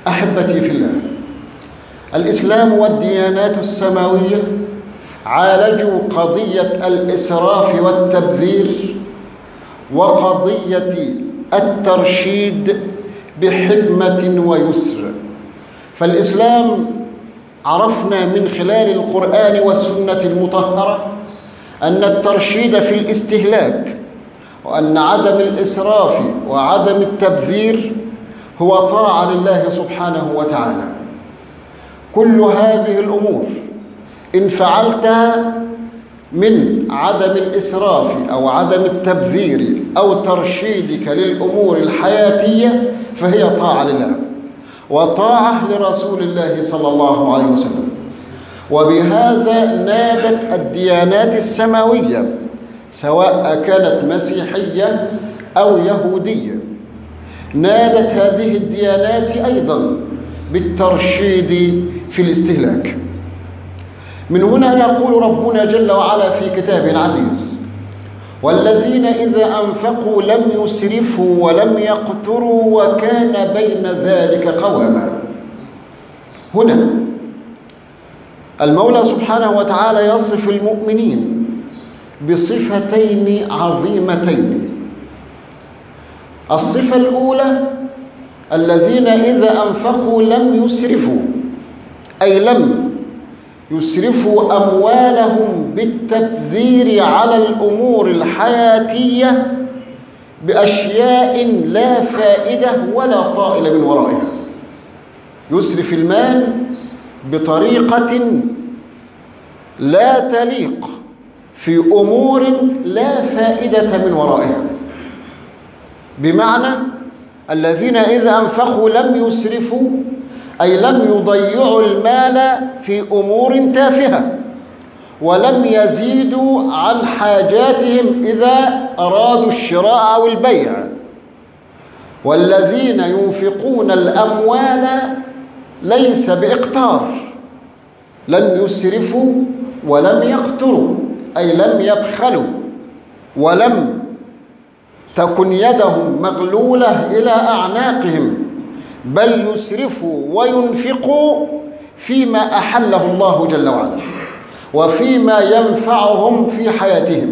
أحبتي في الله، الإسلام والديانات السماوية عالجوا قضية الإسراف والتبذير وقضية الترشيد بحكمة ويسر. فالإسلام عرفنا من خلال القرآن والسنة المطهرة أن الترشيد في الاستهلاك وأن عدم الإسراف وعدم التبذير هو طاعة لله سبحانه وتعالى. كل هذه الأمور إن فعلتها من عدم الإسراف أو عدم التبذير أو ترشيدك للأمور الحياتية فهي طاعة لله وطاعة لرسول الله صلى الله عليه وسلم. وبهذا نادت الديانات السماوية سواء كانت مسيحية أو يهودية، نادت هذه الديانات أيضا بالترشيد في الاستهلاك. من هنا يقول ربنا جل وعلا في كتابه العزيز: والذين إذا أنفقوا لم يسرفوا ولم يقتروا وكان بين ذلك قواما. هنا المولى سبحانه وتعالى يصف المؤمنين بصفتين عظيمتين. الصفة الأولى: الذين إذا أنفقوا لم يسرفوا، أي لم يسرفوا أموالهم بالتبذير على الأمور الحياتية بأشياء لا فائدة ولا طائل من ورائها. يسرف المال بطريقة لا تليق في أمور لا فائدة من ورائها. بمعنى الذين إذا أنفقوا لم يسرفوا أي لم يضيعوا المال في أمور تافهة ولم يزيدوا عن حاجاتهم إذا أرادوا الشراء أو البيع. والذين ينفقون الأموال ليس بإقتار، لم يسرفوا ولم يقتروا أي لم يبخلوا ولم تكن يدهم مغلولة إلى أعناقهم، بل يسرفوا وينفقوا فيما أحله الله جل وعلا وفيما ينفعهم في حياتهم.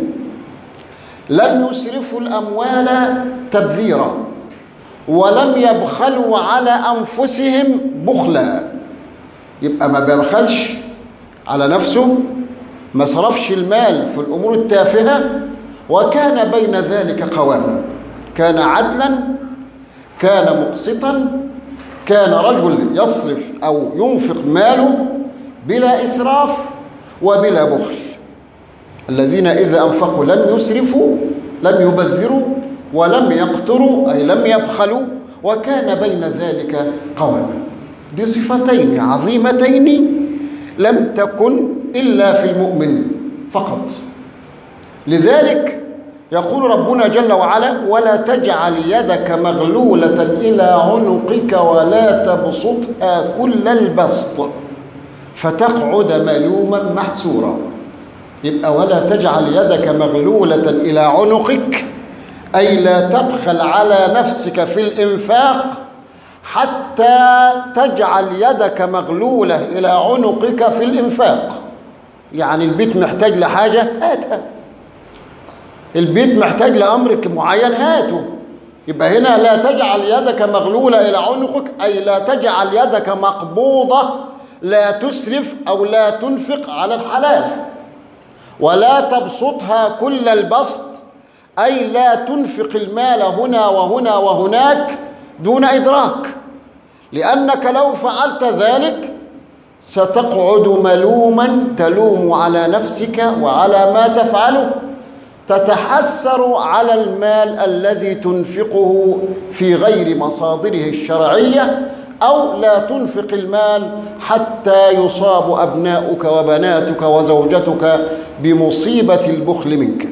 لم يسرفوا الأموال تبذيرا ولم يبخلوا على أنفسهم بخلا، يبقى ما بيبخلش على نفسه، ما صرفش المال في الأمور التافهة، وكان بين ذلك قواما. كان عدلا، كان مقسطا، كان رجل يصرف أو ينفق ماله بلا إسراف وبلا بخل. الذين إذا أنفقوا لم يسرفوا، لم يبذروا، ولم يقتروا أي لم يبخلوا، وكان بين ذلك قواما. دي صفتين عظيمتين لم تكن إلا في المؤمن فقط. لذلك يقول ربنا جل وعلا: ولا تجعل يدك مغلولة إلى عنقك ولا تبسطها كل البسط فتقعد ملوما محسورا. يبقى ولا تجعل يدك مغلولة إلى عنقك أي لا تبخل على نفسك في الإنفاق حتى تجعل يدك مغلولة إلى عنقك في الإنفاق. يعني البيت محتاج لحاجة هاتها، البيت محتاج لأمر معين هاته. يبقى هنا لا تجعل يدك مغلولة إلى عنقك أي لا تجعل يدك مقبوضة، لا تسرف أو لا تنفق على الحلال. ولا تبسطها كل البسط أي لا تنفق المال هنا وهنا وهناك دون إدراك، لأنك لو فعلت ذلك ستقعد ملوما تلوم على نفسك وعلى ما تفعله، تتحسر على المال الذي تنفقه في غير مصادره الشرعية، أو لا تنفق المال حتى يصاب أبناؤك وبناتك وزوجتك بمصيبة البخل منك.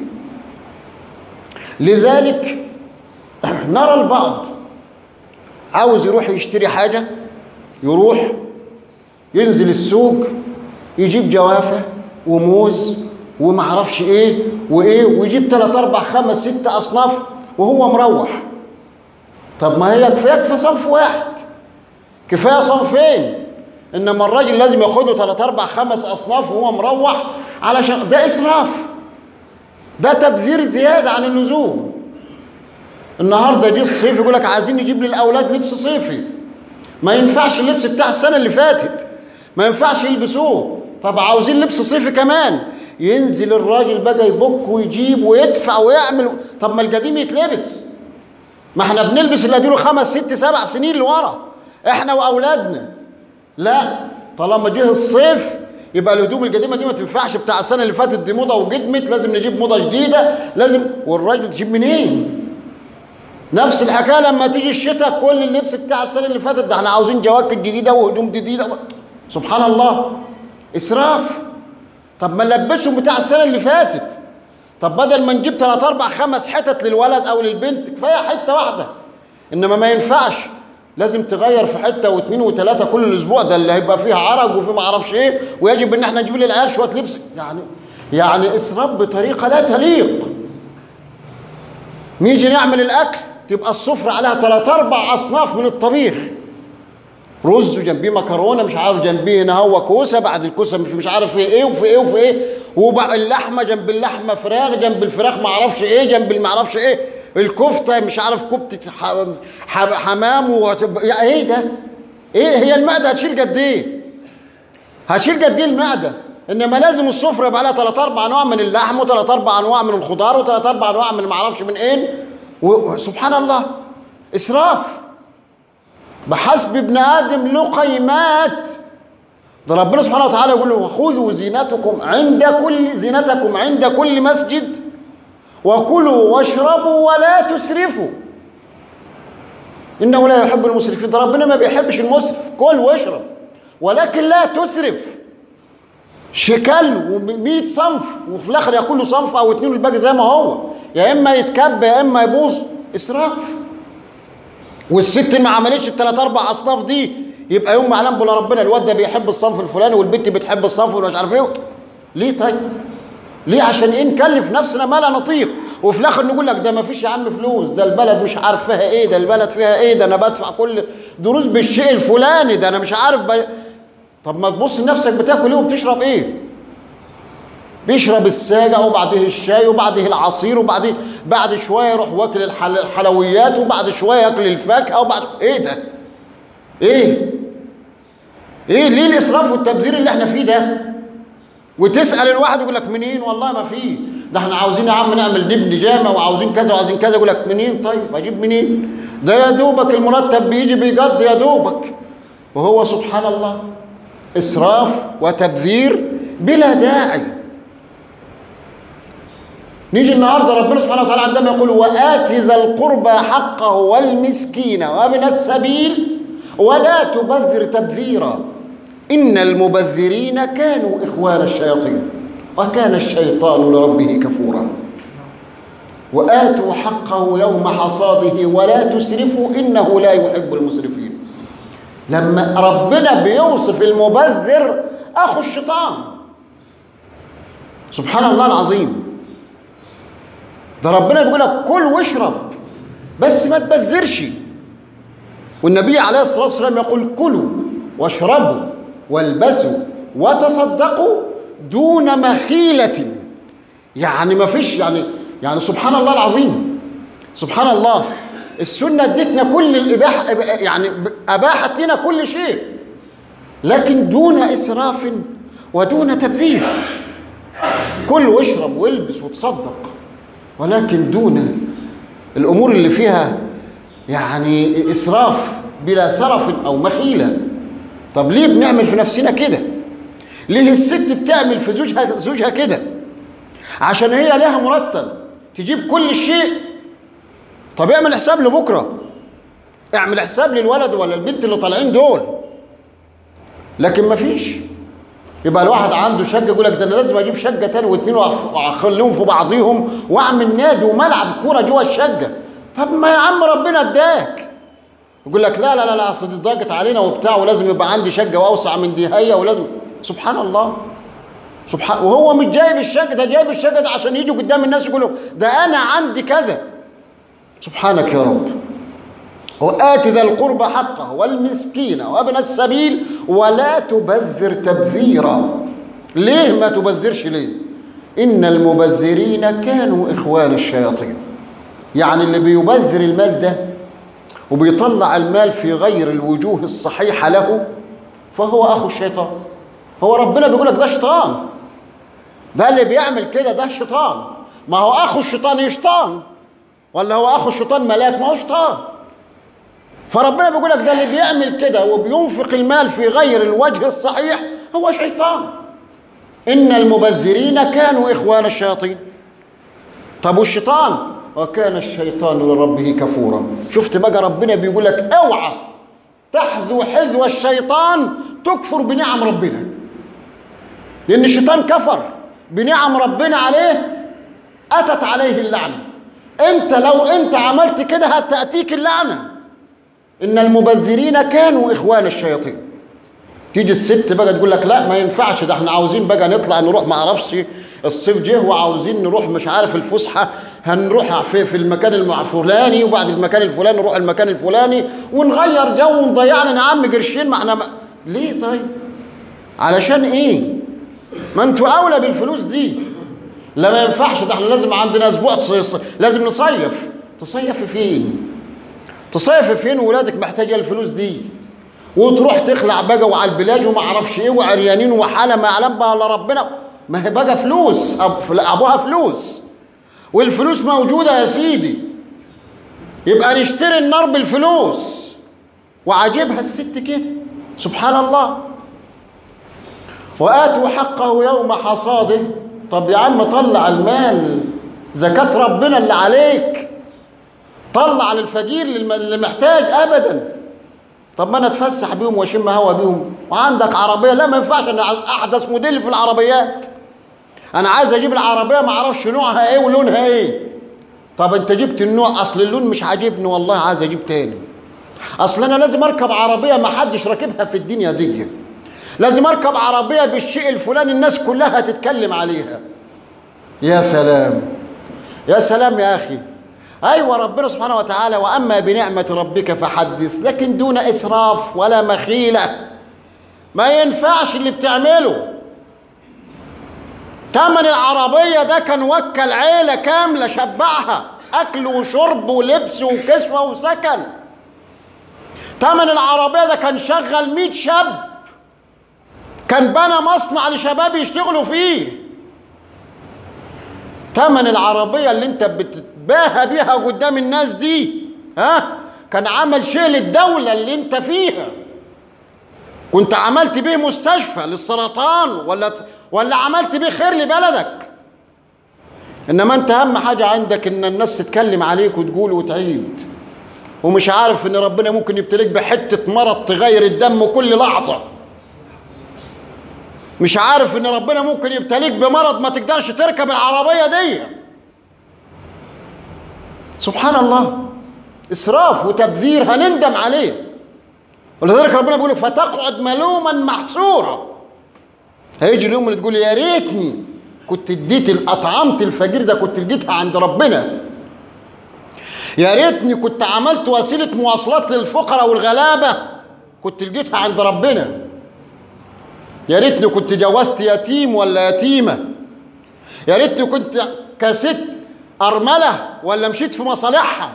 لذلك نرى البعض عاوز يروح يشتري حاجة، يروح ينزل السوق يجيب جوافة وموز ومعرفش ايه وايه، ويجيب 3 4 5 6 أصناف وهو مروح. طب ما هي يكفي صنف واحد، كفايه صنفين، انما الراجل لازم ياخده 3 4 5 اصناف وهو مروح، علشان ده اسراف، ده تبذير زياده عن اللزوم. النهارده جه الصيف يقول لك عايزين نجيب للاولاد لبس صيفي، ما ينفعش اللبس بتاع السنه اللي فاتت، ما ينفعش يلبسوه، طب عاوزين لبس صيفي كمان، ينزل الراجل بقى يبك ويجيب ويدفع ويعمل. طب ما القديم يتلبس، ما احنا بنلبس اللي اديله 5 6 7 سنين لورا احنا واولادنا. لا، طالما جه الصيف يبقى الهدوم القديمه دي ما تنفعش، بتاع السنه اللي فاتت دي موضه وقدمت، لازم نجيب موضه جديده، لازم. والراجل تجيب منين؟ نفس الحكايه لما تيجي الشتاء، كل اللبس بتاع السنه اللي فاتت، ده احنا عاوزين جواكت جديده وهدوم جديده سبحان الله، اسراف. طب ما نلبسهم بتاع السنه اللي فاتت. طب بدل ما نجيب 3 4 5 حتت للولد او للبنت، كفايه حته واحده. انما ما ينفعش، لازم تغير في حته واثنين وثلاثه كل اسبوع، ده اللي هيبقى فيها عرج وفي ما اعرفش ايه، ويجب ان احنا نجيب للعيال شويه لبس. يعني اسراف بطريقه لا تليق. نيجي نعمل الاكل، تبقى السفره عليها 3 4 اصناف من الطبيخ، رز وجنبيه مكرونه، مش عارف جنبيه هنا هو كوسه، بعد الكوسه مش عارف ايه وفي ايه وفي ايه، وبقى اللحمه جنب اللحمه فراخ، جنب الفراخ ما اعرفش ايه، جنب ما اعرفش ايه، الكفته مش عارف كفته حمام ايه ده؟ ايه هي المعده هتشيل قد ايه؟ هتشيل قد ايه المعده؟ انما لازم السفره يبقى لها 3 4 انواع من اللحم، و3 4 انواع من الخضار، و3 4 انواع من ما اعرفش من ايه، وسبحان الله اسراف. بحسب ابن ادم لقيمات. ده ربنا سبحانه وتعالى يقول له خذوا زينتكم عند كل مسجد وكلوا واشربوا ولا تسرفوا انه لا يحب المسرفين. ده ربنا ما بيحبش المسرف، كل واشرب ولكن لا تسرف. شكل و100 صنف وفي الاخر ياكل له صنف او 2 والباقي زي ما هو، يا اما يتكب يا اما يبوظ. اسراف. والست ما عملتش ال3 4 اصناف دي، يبقى يوم ما اعلم بلا ربنا الواد ده بيحب الصنف الفلاني والبنت بتحب الصنف ومش عارف ايه. ليه طيب؟ ليه؟ عشان ايه؟ نكلف نفسنا ما لا نطيق، وفي الاخر نقول لك ده ما فيش يا عم فلوس، ده البلد مش عارف فيها ايه، ده البلد فيها ايه، ده انا بدفع كل دروس بالشيء الفلاني، ده انا مش عارف طب ما تبص لنفسك بتاكل ايه وبتشرب ايه؟ بيشرب الساجة وبعده الشاي وبعده العصير وبعده بعد شويه يروح واكل الحلويات وبعد شويه ياكل الفاكهه وبعد ايه ده؟ ايه ليه الاسراف والتبذير اللي احنا فيه ده؟ وتسال الواحد يقول لك منين؟ والله ما فيه، ده احنا عاوزين يا عم نبني جامع وعاوزين كذا وعاوزين كذا. يقول لك منين؟ طيب اجيب منين؟ ده يا دوبك المرتب بيجي بيقضي يا دوبك. وهو سبحان الله اسراف وتبذير بلا داعي. نيجي النهارده ربنا سبحانه وتعالى عندما يقول وآت ذا القربى حقه والمسكين وابن السبيل ولا تبذر تبذيرا إن المبذرين كانوا إخوان الشياطين وكان الشيطان لربه كفورا. وآتوا حقه يوم حصاده ولا تسرفوا إنه لا يحب المسرفين. لما ربنا بيوصف المبذر أخو الشيطان، سبحان الله العظيم. ده ربنا بيقول لك كل واشرب بس ما تبذرش. والنبي عليه الصلاة والسلام يقول كلوا واشربوا والبسوا وتصدقوا دون مخيلة. يعني ما فيش يعني سبحان الله العظيم. سبحان الله. السنة ادتنا كل الإباحة، يعني أباحت لنا كل شيء، لكن دون إسراف ودون تبذير. كل واشرب والبس وتصدق، ولكن دون الأمور اللي فيها يعني إسراف بلا سرف أو مخيلة. طب ليه بنعمل في نفسنا كده؟ ليه الست بتعمل في زوجها كده؟ عشان هي لها مرتب تجيب كل شيء. طب اعمل حساب لبكرة، اعمل حساب للولد ولا البنت اللي طالعين دول. لكن مفيش. يبقى الواحد عنده شقة يقول لك ده انا لازم اجيب شقة تاني واثنين واخليهم في بعضيهم واعمل نادي وملعب كورة جوه الشقة. طب ما يا عم ربنا اداك. يقول لك لا لا لا اصل دي ضاقت علينا وبتاع ولازم يبقى عندي شقة واوسع من دي هي ولازم. سبحان الله. وهو مش جايب الشقة ده، جايب الشقة ده عشان يجوا قدام الناس يقولوا ده انا عندي كذا. سبحانك يا رب. وآت ذا القربى حقه والمسكين وابن السبيل ولا تبذر تبذيرا. ليه ما تبذرش ليه؟ إن المبذرين كانوا إخوان الشياطين. يعني اللي بيبذر المال ده وبيطلع المال في غير الوجوه الصحيحة له فهو أخو الشيطان. هو ربنا بيقول لك ده شيطان، ده اللي بيعمل كده ده شيطان. ما هو أخو الشيطان شيطان، ولا هو أخو الشيطان ملاك؟ ما هو شيطان. فربنا بيقول لك ده اللي بيعمل كده وبينفق المال في غير الوجه الصحيح هو شيطان. إن المبذرين كانوا إخوان الشياطين. طب والشيطان؟ وكان الشيطان لربه كفورا. شفت بقى ربنا بيقول لك اوعى تحذو حذو الشيطان تكفر بنعم ربنا، لأن الشيطان كفر بنعم ربنا عليه، أتت عليه اللعنة. أنت لو أنت عملت كده هتأتيك اللعنة. إن المبذرين كانوا إخوان الشياطين. تيجي الست بقى تقول لك لا ما ينفعش، ده احنا عاوزين بقى نطلع نروح ما اعرفش الصيف جه وعاوزين نروح مش عارف الفسحه، هنروح في المكان الفلاني وبعد المكان الفلاني نروح المكان الفلاني ونغير جو ونضيع لنا يا عم قرشين. ما احنا ليه طيب؟ علشان ايه؟ ما انتوا اولى بالفلوس دي. لا ما ينفعش، ده احنا لازم عندنا اسبوع لازم نصيف. تصيف فين؟ تصيف فين وولادك محتاجه الفلوس دي؟ وتروح تخلع بقى وعلى البلاج وما اعرفش ايه وعريانين وحاله ما يعلم بها الا ربنا. ما هي بقى فلوس، ابوها فلوس والفلوس موجوده يا سيدي، يبقى نشتري النار بالفلوس. وعجبها الست كده سبحان الله. وآتوا حقه يوم حصاده. طب يا عم طلع المال زكاة ربنا اللي عليك، طلع للفقير اللي محتاج. ابدا. طب ما انا اتفسح بيهم واشم هوا بيهم وعندك عربيه. لا ما ينفعش، انا احدث موديل في العربيات، انا عايز اجيب العربيه ما اعرفش نوعها ايه ولونها ايه. طب انت جبت النوع، اصل اللون مش عاجبني والله عايز اجيب تاني. اصل انا لازم اركب عربيه ما حدش راكبها في الدنيا دي، لازم اركب عربيه بالشيء الفلاني الناس كلها تتكلم عليها. يا سلام يا سلام يا اخي. أيوة ربنا سبحانه وتعالى وأما بنعمة ربك فحدث، لكن دون إسراف ولا مخيلة. ما ينفعش اللي بتعمله. تمن العربية ده كان وكل عيلة كاملة شبعها أكل وشرب ولبس وكسوة وسكن. تمن العربية ده كان شغل 100 شاب، كان بنى مصنع لشباب يشتغلوا فيه. تمن العربية اللي انت بتتباهى بيها قدام الناس دي كان عمل شيء للدولة اللي انت فيها. كنت عملت بيه مستشفى للسرطان ولا عملت بيه خير لبلدك. انما انت اهم حاجة عندك ان الناس تتكلم عليك وتقول وتعيد، ومش عارف ان ربنا ممكن يبتليك بحتة مرض تغير الدم كل لحظة. مش عارف ان ربنا ممكن يبتليك بمرض ما تقدرش تركب العربية دي. سبحان الله. اسراف وتبذير هنندم عليه. ولذلك ربنا بيقول فتقعد ملوما محسورا. هيجي اليوم اللي تقول يا ريتني كنت اديت اطعمت الفقير ده، كنت لقيتها عند ربنا. يا ريتني كنت عملت وسيله مواصلات للفقراء والغلابه، كنت لقيتها عند ربنا. يا ريتني كنت جوزت يتيم ولا يتيمه. يا ريتني كنت كست ارمله ولا مشيت في مصالحها.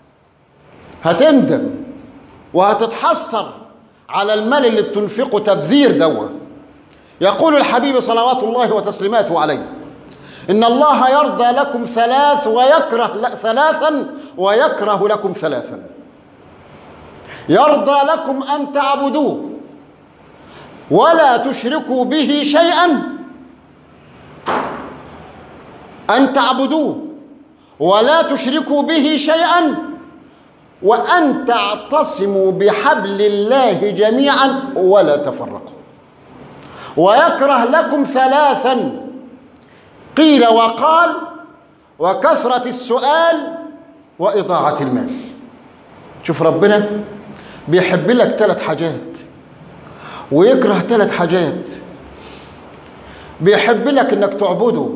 هتندم وهتتحسر على المال اللي بتنفقه تبذير دوت. يقول الحبيب صلوات الله وتسليماته عليه إن الله يرضى لكم ثلاثا ويكره لكم ثلاثا. يرضى لكم أن تعبدوه ولا تشركوا به شيئا، أن تعبدوه ولا تشركوا به شيئا، وأن تعتصموا بحبل الله جميعا ولا تفرقوا. ويكره لكم ثلاثا قيل وقال وكثرة السؤال وإضاعة المال. شوف ربنا بيحب لك 3 حاجات ويكره 3 حاجات. بيحب لك انك تعبده.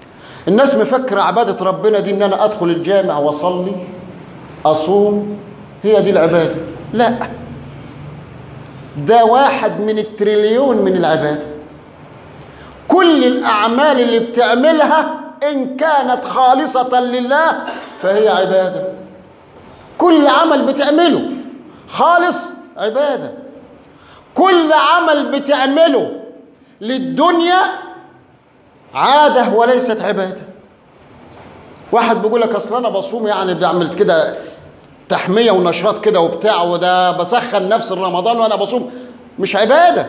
الناس مفكرة عبادة ربنا دي ان انا ادخل الجامع واصلي اصوم هي دي العبادة. لا، ده 1 من التريليون من العبادة. كل الأعمال اللي بتعملها إن كانت خالصة لله فهي عبادة. كل عمل بتعمله خالص عبادة. كل عمل بتعمله للدنيا عادة وليست عبادة. واحد بيقول لك أصل أنا بصوم، يعني بعمل كده تحمية ونشاط كده وبتاع، وده بسخن نفس رمضان وأنا بصوم. مش عبادة.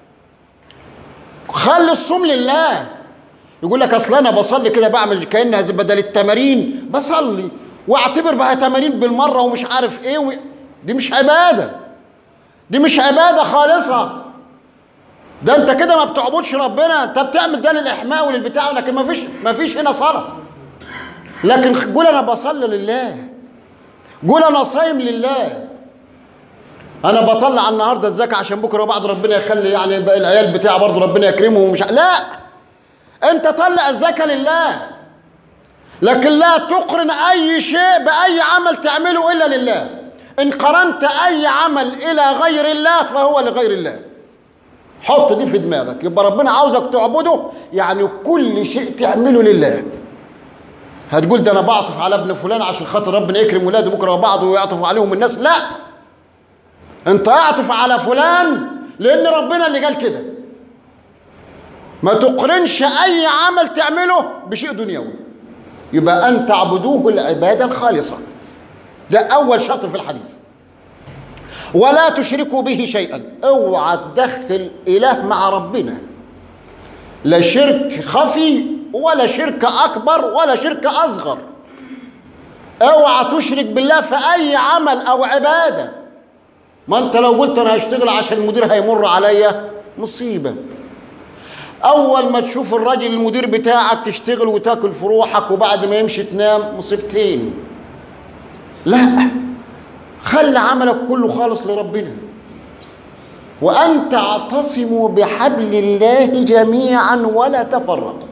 خلي الصوم لله. يقول لك أصل أنا بصلي كده، بعمل كأنها بدل التمارين بصلي واعتبر بقى تمارين بالمرة ومش عارف إيه دي مش عبادة. دي مش عبادة خالصة. ده أنت كده ما بتعبدش ربنا، أنت بتعمل ده للإحماء وللبتاع، لكن ما فيش هنا صلاة. لكن قول أنا بصلي لله، قول أنا صايم لله، أنا بطلع النهارده الزكاة عشان بكرة وبعد ربنا يخلي يعني العيال بتاعي برضه ربنا يكرمهم ومش لا، أنت طلع الزكاة لله، لكن لا تقرن أي شيء بأي عمل تعمله إلا لله. إن قرنت أي عمل إلى غير الله فهو لغير الله. حط دي في دماغك. يبقى ربنا عاوزك تعبده، يعني كل شيء تعمله لله. هتقول ده أنا بعطف على ابن فلان عشان خاطر ربنا يكرم ولاده بكرة وبعض ويعطفوا عليهم الناس. لا، أنت اعطف على فلان لأن ربنا اللي قال كده. ما تقرنش أي عمل تعمله بشيء دنيوي. يبقى أن تعبدوه العبادة الخالصة. ده أول شرط في الحديث. ولا تشركوا به شيئا. اوعى تدخل إله مع ربنا، لا شرك خفي ولا شرك أكبر ولا شرك أصغر. اوعى تشرك بالله في أي عمل أو عبادة. ما أنت لو قلت أنا هشتغل عشان المدير هيمر عليا، مصيبة. أول ما تشوف الراجل المدير بتاعك تشتغل وتاكل في روحك وبعد ما يمشي تنام، مصيبتين. لا، خلي عملك كله خالص لربنا. وأن تعتصموا بحبل الله جميعا ولا تفرقوا.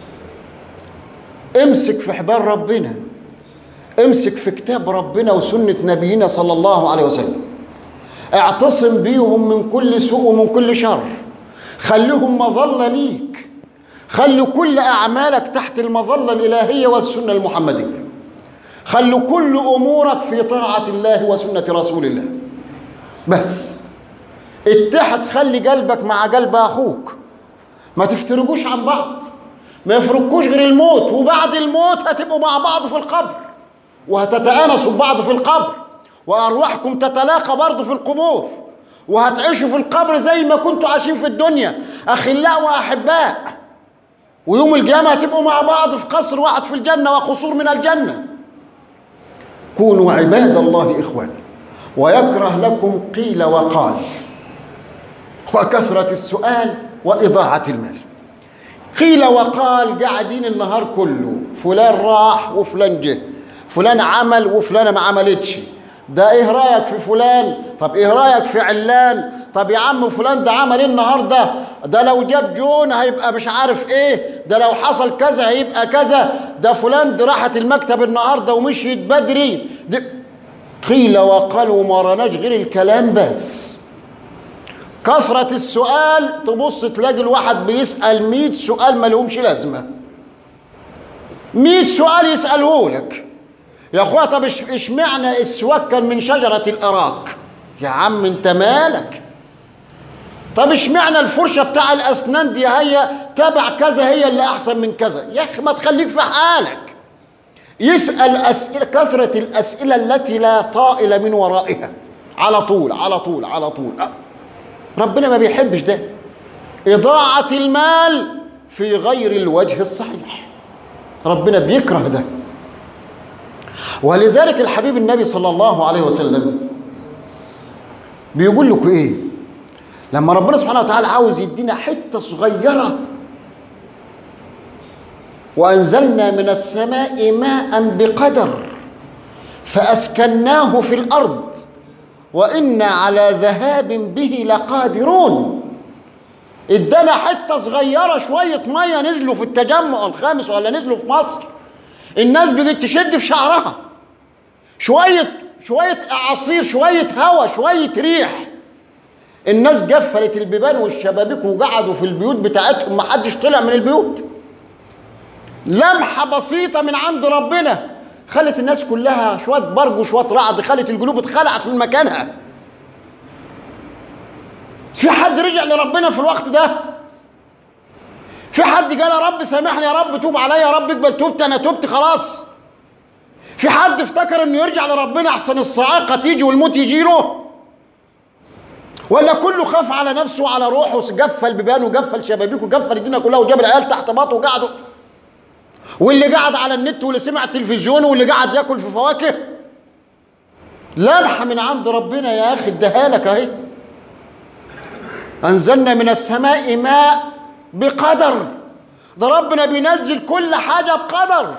امسك في حبال ربنا، امسك في كتاب ربنا وسنة نبينا صلى الله عليه وسلم. اعتصم بيهم من كل سوء ومن كل شر. خليهم مظلة ليك. خلوا كل أعمالك تحت المظلة الإلهية والسنة المحمدية. خلوا كل أمورك في طاعة الله وسنة رسول الله. بس اتحد، خلي قلبك مع قلب أخوك، ما تفترقوش عن بعض، ما يفرقوش غير الموت، وبعد الموت هتبقوا مع بعض في القبر وهتتآنسوا ببعض في القبر، وأرواحكم تتلاقى برضه في القبور، وهتعيشوا في القبر زي ما كنتوا عايشين في الدنيا أخلاء وأحباء، ويوم القيامة هتبقوا مع بعض في قصر واحد في الجنة وقصور من الجنة. كونوا عباد الله إخواني. ويكره لكم قيل وقال وكثرة السؤال وإضاعة المال. قيل وقال قاعدين النهار كله، فلان راح وفلان جه، فلان عمل وفلانة ما عملتش، ده ايه رايك في فلان؟ طب ايه رايك في علان؟ طب يا عم فلان ده عمل ايه النهارده؟ ده لو جاب جون هيبقى مش عارف ايه، ده لو حصل كذا هيبقى كذا، ده فلان دي راحت المكتب النهارده ومشيت بدري. قيل وقال وما راناش غير الكلام بس. كثرة السؤال، تبص تلاقي الواحد بيسأل 100 سؤال ما لهمش لازمة. 100 سؤال يسأله لك. يا اخويا طب اشمعنى السواك كان من شجرة الأراك؟ يا عم انت مالك؟ طب اشمعنى الفرشة بتاع الأسنان دي هي تبع كذا هي اللي أحسن من كذا؟ يا أخي ما تخليك في حالك. يسأل أسئلة، كثرة الأسئلة التي لا طائل من ورائها، على طول على طول على طول. ربنا ما بيحبش ده. إضاعة المال في غير الوجه الصحيح، ربنا بيكره ده. ولذلك الحبيب النبي صلى الله عليه وسلم بيقول لكم ايه لما ربنا سبحانه وتعالى عاوز يدينا حته صغيره؟ وانزلنا من السماء ماء بقدر فاسكناه في الارض وانا على ذهاب به لقادرون. ادانا حته صغيره، شويه ميه نزلوا في التجمع الخامس ولا نزلوا في مصر، الناس بقت تشد في شعرها. شوية أعاصير، شوية هوا، شوية ريح، الناس قفلت البيبان والشبابيك وقعدوا في البيوت بتاعتهم، ما حدش طلع من البيوت. لمحة بسيطة من عند ربنا خلت الناس كلها شوية برج وشوية رعد، خلت القلوب اتخلعت من مكانها. في حد رجع لربنا في الوقت ده؟ في حد قال يا رب سامحني، يا رب توب عليا، يا رب اقبل توبتي، انا توبتي خلاص؟ في حد افتكر انه يرجع لربنا احسن الصاعقه تيجي والموت يجي له؟ ولا كله خاف على نفسه وعلى روحه وقفل بيبان وقفل شبابيك وقفل الدنيا كلها وجاب العيال تحت باطه وقعدوا، واللي قعد على النت واللي سمع التلفزيون واللي قعد ياكل في فواكه؟ لمحه من عند ربنا يا اخي اداها لك اهي. انزلنا من السماء ماء بقدر، ده ربنا بينزل كل حاجه بقدر،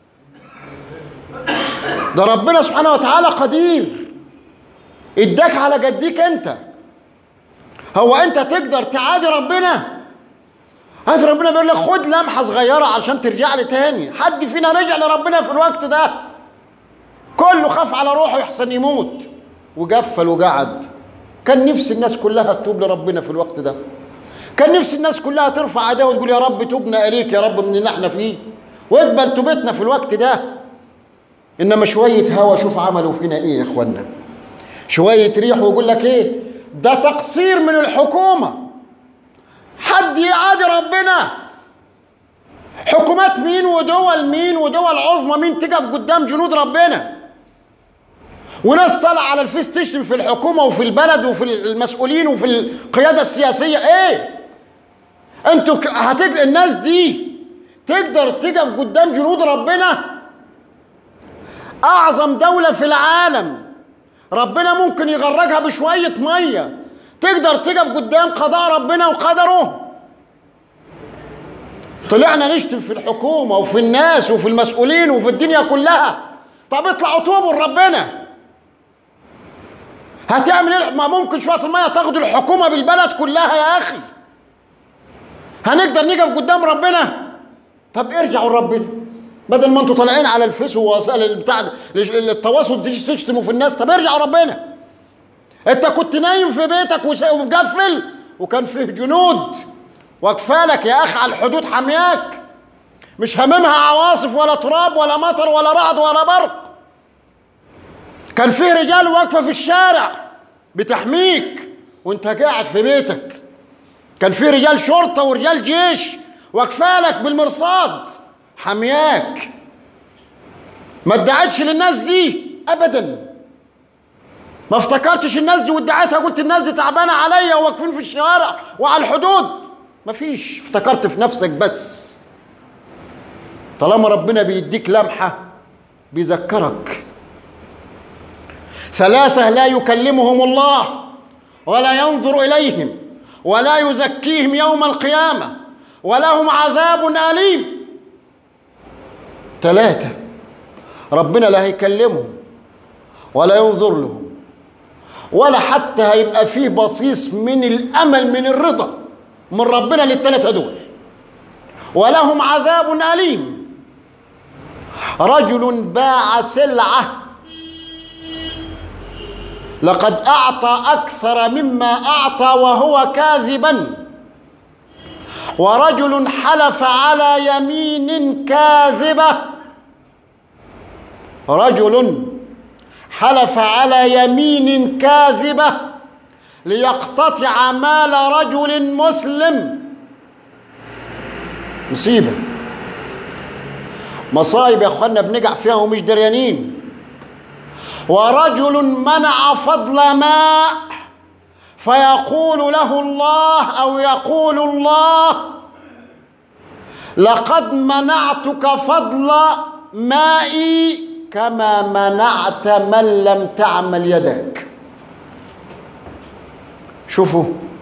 ده ربنا سبحانه وتعالى قدير، اداك على قديك انت. هو انت تقدر تعادي ربنا؟ هذا ربنا بيقول لك خد لمحه صغيره عشان ترجع لي تاني. حد فينا رجع لربنا في الوقت ده؟ كله خاف على روحه يحسن يموت وقفل وقعد. كان نفس الناس كلها تتوب لربنا في الوقت ده، كان نفس الناس كلها ترفع ايديها وتقول يا رب تبنا اليك يا رب من اللي احنا فيه، واقبل توبتنا في الوقت ده. انما شويه هوا شوف عملوا فينا ايه يا اخوانا، شويه ريح ويقول لك ايه ده تقصير من الحكومه. حد يعادي ربنا؟ حكومات مين ودول مين ودول عظمى مين تقف قدام جنود ربنا؟ وناس طالعه على الفيس تشتم في الحكومه وفي البلد وفي المسؤولين وفي القياده السياسيه. ايه انتوا الناس دي تقدر تقف قدام جنود ربنا؟ اعظم دوله في العالم ربنا ممكن يغرقها بشويه ميه، تقدر تقف قدام قضاء ربنا وقدره؟ طلعنا نشتم في الحكومه وفي الناس وفي المسؤولين وفي الدنيا كلها. طب اطلعوا توبوا لربنا. هتعمل ايه؟ ما ممكن شويه الميه تاخد الحكومه بالبلد كلها يا اخي. هنقدر نقف قدام ربنا؟ طب ارجعوا لربنا، بدل ما انتوا طالعين على الفيس ووسائل بتاع التواصل تشتموا في الناس. طب ارجعوا ربنا. انت كنت نايم في بيتك ومقفل وكان فيه جنود واقفالك يا اخي على الحدود حمياك، مش هممها عواصف ولا تراب ولا مطر ولا رعد ولا برق. كان فيه رجال واقفه في الشارع بتحميك وانت قاعد في بيتك. كان فيه رجال شرطه ورجال جيش واقفالك بالمرصاد حمياك. ما ادعتش للناس دي ابدا، ما افتكرتش الناس دي وادعيتها قلت الناس دي تعبانه عليا وواقفين في الشوارع وعلى الحدود. مفيش، افتكرت في نفسك بس. طالما ربنا بيديك لمحه بيذكرك. ثلاثه لا يكلمهم الله ولا ينظر اليهم ولا يزكيهم يوم القيامه ولهم عذاب اليم. ثلاثه ربنا لا هيكلمهم ولا ينظر لهم ولا حتى هيبقى فيه بصيص من الامل من الرضا من ربنا للثلاثه دول، ولهم عذاب اليم. رجل باع سلعه لقد اعطى اكثر مما اعطى وهو كاذبا، ورجل حلف على يمين كاذبه. رجل حلف على يمين كاذبة ليقتطع مال رجل مسلم. مصيبة، مصايب يا اخوانا بنقع فيها ومش دريانين. ورجل منع فضل ماء فيقول له الله أو يقول الله لقد منعتك فضل مائي كما منعت من لم تعمل يدك. شوفوا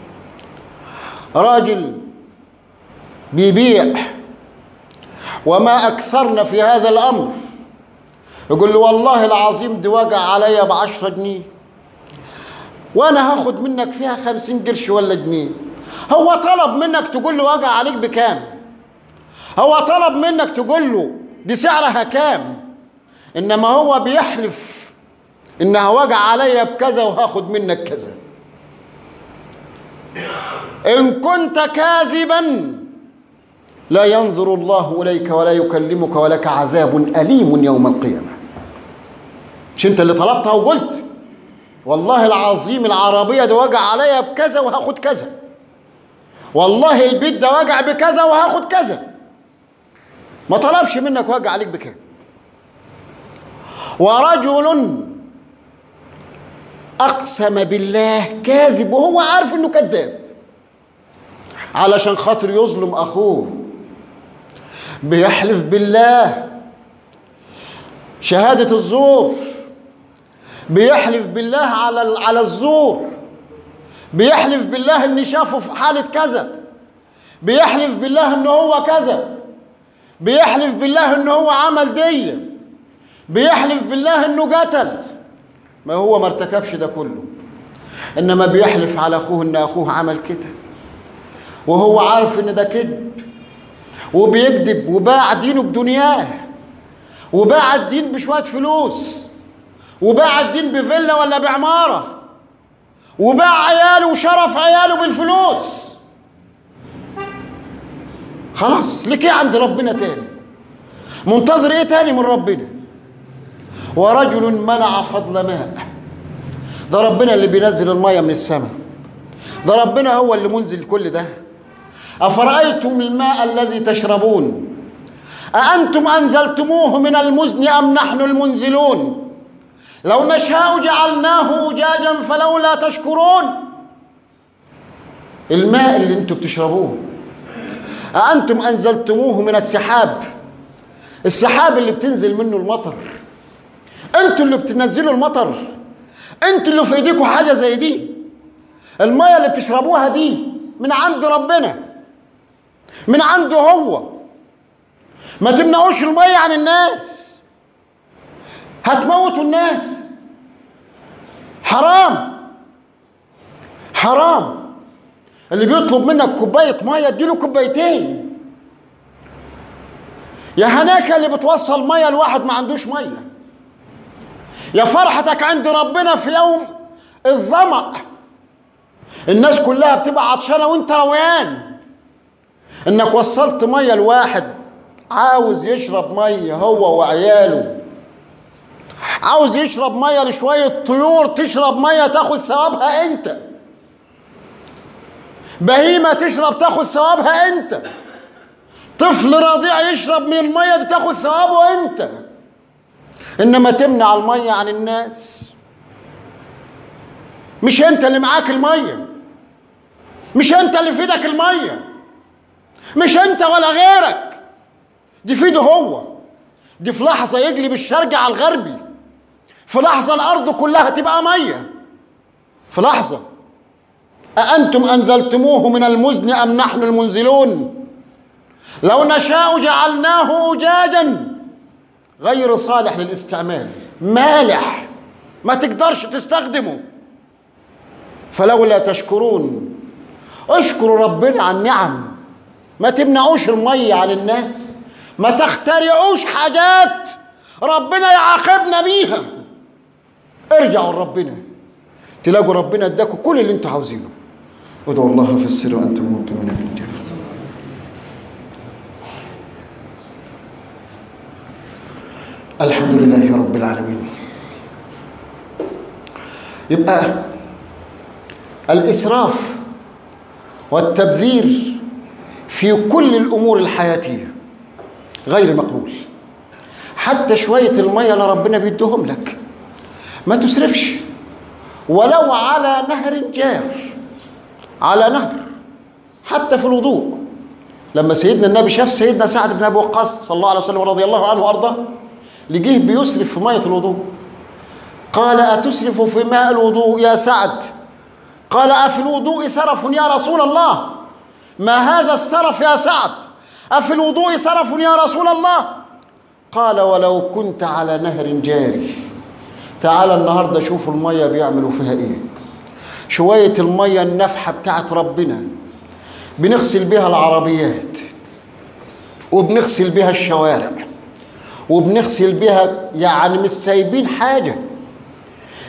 راجل بيبيع وما أكثرنا في هذا الأمر، يقول له والله العظيم دي وقع عليا ب10 جنيه وأنا هاخد منك فيها 50 قرش ولا جنيه. هو طلب منك تقول له وقع عليك بكام؟ هو طلب منك تقول له دي سعرها كام؟ إنما هو بيحلف إنها وجع عليا بكذا وهاخد منك كذا. إن كنت كاذبا لا ينظر الله إليك ولا يكلمك ولك عذاب أليم يوم القيامة. مش أنت اللي طلبتها وقلت والله العظيم العربية ده وجع عليا بكذا وهاخد كذا، والله البيت ده وجع بكذا وهاخد كذا، ما طلبش منك وجع عليك بكام. ورجل أقسم بالله كاذب وهو عارف إنه كذاب علشان خاطر يظلم أخوه، بيحلف بالله شهادة الزور، بيحلف بالله على الزور، بيحلف بالله إن شافه في حالة كذا، بيحلف بالله إن هو كذا، بيحلف بالله إن هو عمل دي، بيحلف بالله إنه قتل. ما هو ما ارتكبش ده كله، إنما بيحلف على أخوه إن أخوه عمل كده وهو عارف إن ده كذب، وبيكذب وباع دينه بدنياه، وباع الدين بشوية فلوس، وباع الدين بفيلا ولا بعمارة، وباع عياله وشرف عياله بالفلوس. خلاص لك ايه عند ربنا تاني؟ منتظر ايه تاني من ربنا؟ ورجل منع فضل ماء، ده ربنا اللي بينزل المية من السماء، ده ربنا هو اللي منزل كل ده. أفرأيتم الماء الذي تشربون أأنتم أنزلتموه من المزن أم نحن المنزلون لو نشاء جعلناه أجاجا فلولا تشكرون. الماء اللي انتم بتشربوه أأنتم أنزلتموه من السحاب، السحاب اللي بتنزل منه المطر، انتوا اللي بتنزلوا المطر، انتوا اللي في ايديكم حاجة زي دي. المية اللي بتشربوها دي من عند ربنا، من عنده هو. ما تمنعوش المية عن الناس، هتموتوا الناس. حرام حرام. اللي بيطلب منك كوباية مية اديله كوبايتين. يا هناك اللي بتوصل مية لواحد ما عندوش مية. يا فرحتك عند ربنا في يوم الظمأ، الناس كلها بتبقى عطشانة وانت رويان، انك وصلت مية لواحد عاوز يشرب مية هو وعياله، عاوز يشرب مية لشوية طيور تشرب مية تاخد ثوابها انت، بهيمة تشرب تاخد ثوابها انت، طفل رضيع يشرب من المية دي تاخد ثوابه انت. انما تمنع المية عن الناس. مش انت اللي معاك المية، مش انت اللي في ايدك المية، مش انت ولا غيرك، دي في ايده هو. دي في لحظة يقلب الشرق على الغربي، في لحظة الارض كلها تبقى مية، في لحظة. أأنتم أنزلتموه من المزن أم نحن المنزلون لو نشاء جعلناه أجاجا غير صالح للاستعمال، مالح ما تقدرش تستخدمه. فلولا تشكرون، اشكروا ربنا على النعم، ما تمنعوش المية عن الناس، ما تخترعوش حاجات ربنا يعاقبنا بيها. ارجعوا لربنا تلاقوا ربنا اداكم كل اللي انتوا عاوزينه. ادعوا الله في السر وانتم موقنون بالإجابة. الحمد لله رب العالمين. يبقى الإسراف والتبذير في كل الأمور الحياتية غير مقبول. حتى شوية المية اللي ربنا بيديهم لك ما تسرفش، ولو على نهر جار، على نهر. حتى في الوضوء لما سيدنا النبي شاف سيدنا سعد بن أبي وقاص صلى الله عليه وسلم رضي الله عنه وأرضاه لقيه بيسرف في مية الوضوء، قال أتسرف في ماء الوضوء يا سعد؟ قال أفي الوضوء سرف يا رسول الله؟ ما هذا السرف يا سعد؟ أفي الوضوء سرف يا رسول الله؟ قال ولو كنت على نهر جاري. تعال النهارده شوفوا المية بيعملوا فيها ايه. شوية المية النفحة بتاعت ربنا بنغسل بها العربيات، وبنغسل بها الشوارع، وبنغسل بها، يعني مش سايبين حاجة.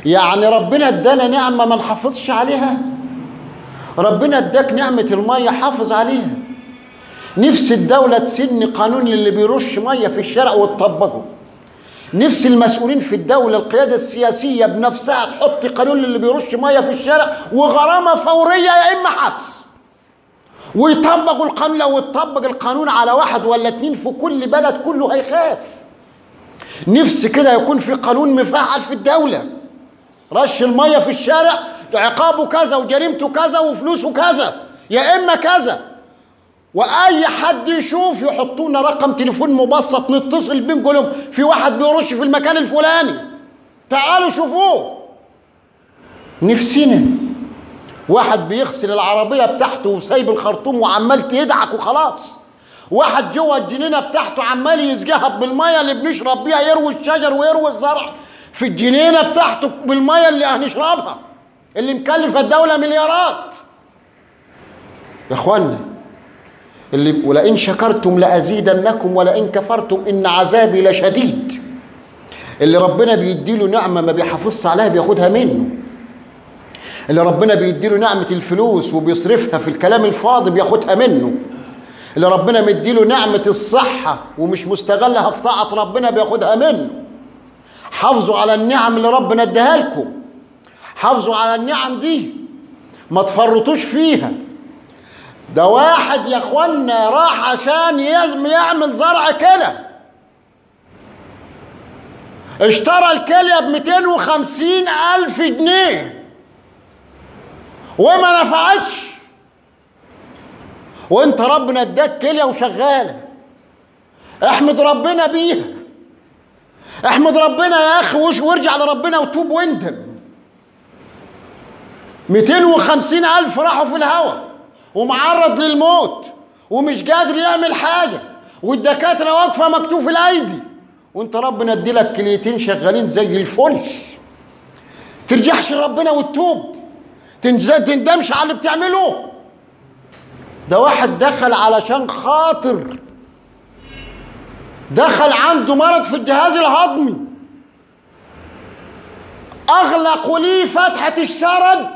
يعني ربنا ادانا نعمة ما نحافظش عليها؟ ربنا اداك نعمة المية، حافظ عليها. نفس الدولة تسن قانون للي بيرش مية في الشارع وتطبقه. نفس المسؤولين في الدولة، القيادة السياسية بنفسها تحط قانون للي بيرش مية في الشارع وغرامة فورية يا إما حبس. ويطبقوا القانون. لو اتطبق القانون على 1 ولا 2 في كل بلد كله هيخاف. نفس كده يكون في قانون مفعل في الدولة. رش المية في الشارع عقابه كذا وجريمته كذا وفلوسه كذا يا إما كذا. وأي حد يشوف يحطونا رقم تليفون مبسط نتصل بيه نقول لهم في واحد بيرش في المكان الفلاني، تعالوا شوفوه. نفسنا واحد بيغسل العربية بتاعته وسايب الخرطوم وعمال يدعك وخلاص. واحد جوه الجنينة بتاعته عمال يسقيها بالمية اللي بنشرب بيها، يروي الشجر ويروي الزرع في الجنينة بتاعته بالمية اللي هنشربها اللي مكلفة الدولة مليارات. يا اخوانا ولئن شكرتم لأزيدنكم ولئن كفرتم إن عذابي لشديد. اللي ربنا بيديله نعمة ما بيحافظش عليها بياخدها منه. اللي ربنا بيديله نعمة الفلوس وبيصرفها في الكلام الفاضي بياخدها منه. اللي ربنا مديله نعمة الصحة ومش مستغلها في طاعة ربنا بياخدها منه. حافظوا على النعم اللي ربنا اداها لكم، حافظوا على النعم دي، ما تفرطوش فيها. ده واحد يا اخوانا راح عشان يعمل زرع كلى، اشترى الكلية ب250,000 جنيه وما نفعتش. وانت ربنا اداك كلية وشغالة، احمد ربنا بيها. احمد ربنا يا اخي وارجع لربنا وتوب واندم. 250,000 راحوا في الهوا ومعرض للموت ومش قادر يعمل حاجة والدكاترة واقفة مكتوف الايدي، وانت ربنا اديلك كليتين شغالين زي الفل. ترجعش لربنا وتتوب، تندمش على اللي بتعمله. ده واحد دخل علشان خاطر دخل عنده مرض في الجهاز الهضمي، اغلقوا ليه فتحة الشرج،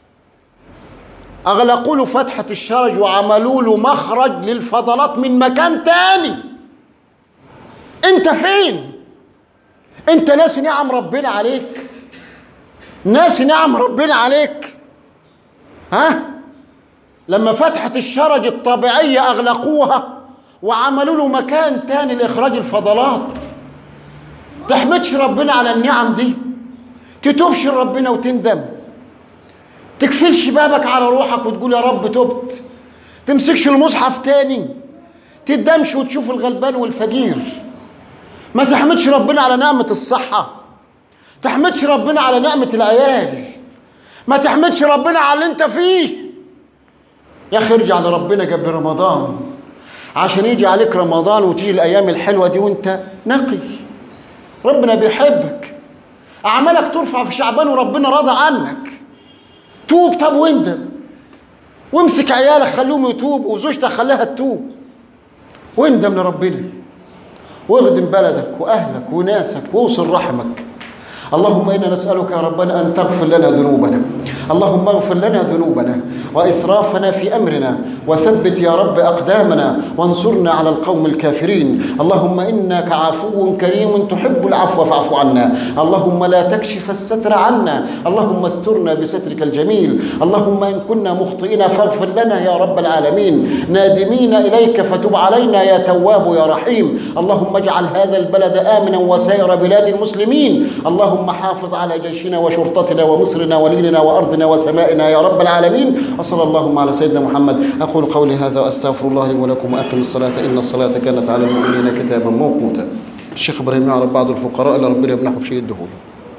اغلقوا له فتحة الشرج وعملوا له مخرج للفضلات من مكان تاني. انت فين؟ انت ناسي نعم ربنا عليك؟ ناسي نعم ربنا عليك؟ ها؟ لما فتحة الشرج الطبيعية اغلقوها وعملوا له مكان تاني لاخراج الفضلات. تحمدش ربنا على النعم دي؟ تتوبش لربنا وتندم؟ تكفلش بابك على روحك وتقول يا رب تبت؟ تمسكش المصحف تاني؟ تدمش وتشوف الغلبان والفقير؟ ما تحمدش ربنا على نعمة الصحة؟ تحمدش ربنا على نعمة العيال؟ ما تحمدش ربنا على اللي انت فيه؟ يا اخي ارجع لربنا قبل رمضان عشان يجي عليك رمضان وتيجي الايام الحلوة دي وانت نقي. ربنا بيحبك، اعمالك ترفع في شعبان وربنا راضى عنك. توب طب واندم، وامسك عيالك خليهم يتوبوا وزوجتك خليها تتوب، واندم لربنا واخدم بلدك واهلك وناسك واوصل رحمك. اللهم إنا نسألك يا ربنا أن تغفر لنا ذنوبنا. اللهم اغفر لنا ذنوبنا وإسرافنا في أمرنا، وثبت يا رب أقدامنا وانصرنا على القوم الكافرين. اللهم إنك عفو كريم تحب العفو فاعف عنا. اللهم لا تكشف الستر عنا، اللهم استرنا بسترك الجميل. اللهم إن كنا مخطئين فاغفر لنا يا رب العالمين، نادمين إليك فتب علينا يا تواب يا رحيم. اللهم اجعل هذا البلد آمنا وسائر بلاد المسلمين. اللهم حافظ على جيشنا وشرطتنا ومصرنا وليلنا وأرضنا وسمائنا يا رب العالمين. وصلى اللهم على سيدنا محمد. أقول قولي هذا وأستغفر الله لي ولكم وأقم الصلاة إن الصلاة كانت على المؤمنين كتابا موقوتا. الشيخ إبراهيم يعرف بعض الفقراء اللي ربنا يمنحهم شيء الدخول.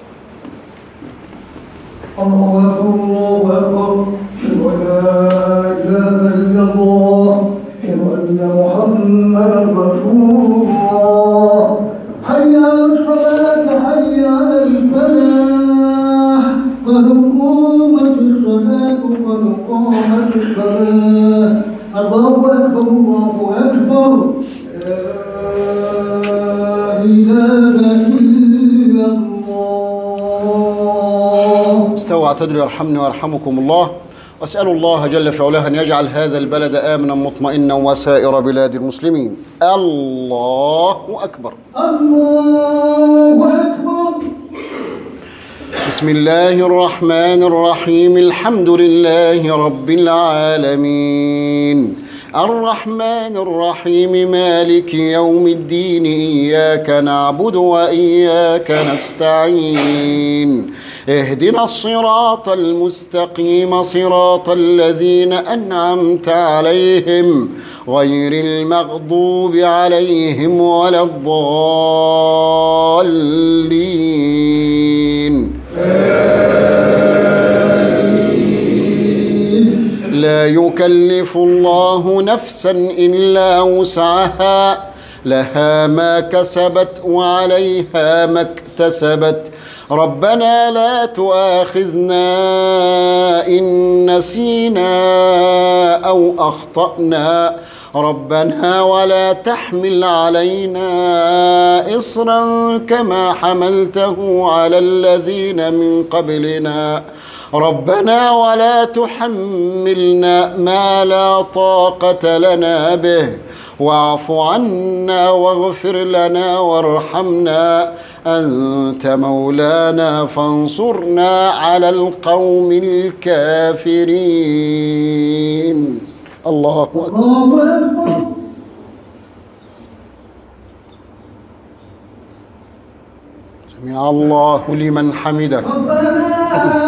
الله أكبر، أشهد أن لا إله إلا الله، أشهد أن محمدا رسول الله. حي على الصلاة، حي على الفلاح، قد قامت الصلاة، قد قامت الصلاة. الله أكبر، الله أكبر، لا إله إلا الله. الله أكبر الله أكبر أشهد أن لا إله إلا الله أشهد أن محمدا رسول الله حي على الصلاة حي على الفلاح قد قامت الصلاة قد قامت الصلاة الله أكبر الله أكبر لا إله إلا الله. إله إلا الله. واعتدلوا يرحمني ويرحمكم الله. وأسأل الله جل في علاه أن يجعل هذا البلد آمنا مطمئنا وسائر بلاد المسلمين. الله أكبر. الله أكبر. بسم الله الرحمن الرحيم. الحمد لله رب العالمين الرحمن الرحيم مالك يوم الدين إياك نعبد وإياك نستعين اهدنا الصراط المستقيم صراط الذين أنعمت عليهم غير المغضوب عليهم ولا الضالين. لا يكلف الله نفسا إلا وسعها لها ما كسبت وعليها ما اكتسبت ربنا لا تؤاخذنا إن نسينا أو أخطأنا ربنا ولا تحمل علينا إصرا كما حملته على الذين من قبلنا ربنا ولا تحملنا ما لا طاقة لنا به واعف عنا واغفر لنا وارحمنا أنت مولانا فانصرنا على القوم الكافرين. الله أكبر. سمع الله لمن حمده. ربنا